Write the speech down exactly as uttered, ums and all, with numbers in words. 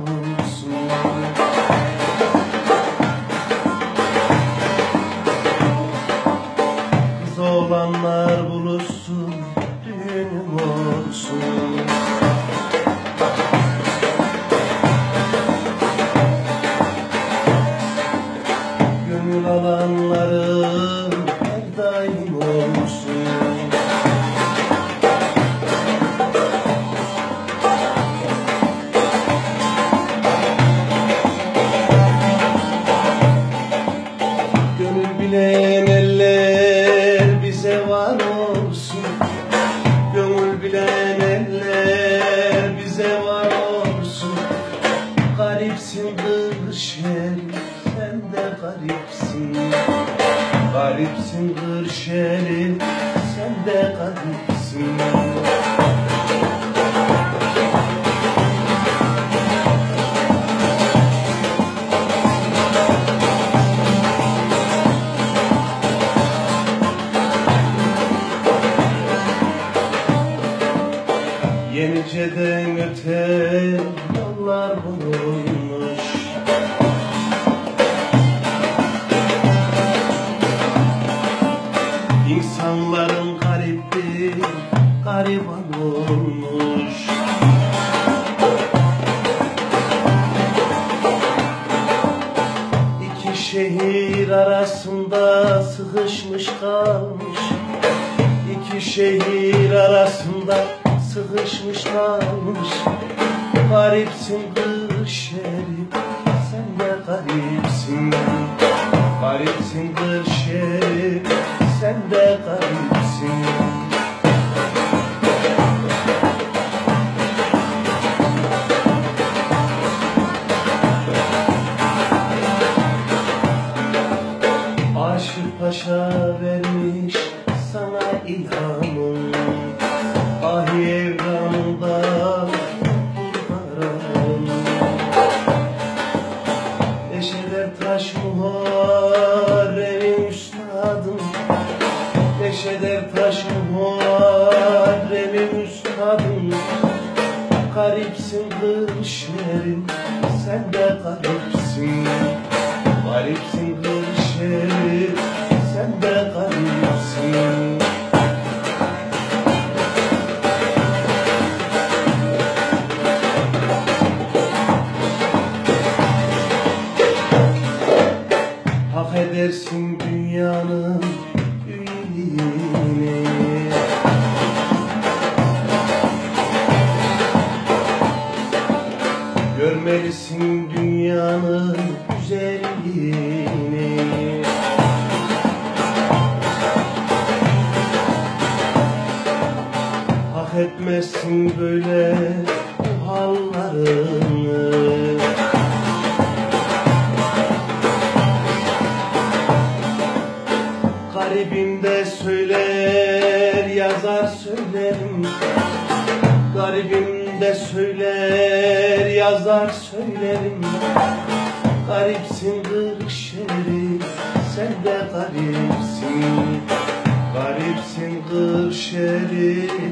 olsun. Kız olanlar buluşsun, düğünüm olsun. Gönül alanların her daim olsun. Gönül bilen eller bize var olsun. Gönül bilen eller bize var olsun. Garipsin Kırşehir, sen de garipsin. Garipsin Kırşehir, sen de garipsin. Yenice'den öte yollar bulunmuş. İnsanların garibi gariban olmuş. İki şehir arasında sıkışmış kalmış. İki şehir arasında sıkışmış kalmış. Garipsin Kırşehir, sen de garipsin. Garipsin Kırşehir, sen de garipsin. Aşık Paşa vermiş sana ilhamın. Ahi evramında kurtarım. Eşeder taş Muharrem'in üstadım. Eşeder taş Muharrem'in üstadım. Garipsin Kırşehir'im, sen de garipsin. Garipsin Kırşehir, sen de garipsin. Hak edersin dünyanın iyiliğini. Görmelisin dünyanın güzelliğini. Hak etmezsin böyle bu hallarını. Garibim de söyler, yazar söylerim. Garibim de söyler, yazar söylerim. Garipsin Kırşehir, sen de garipsin. Garipsin Kırşehir,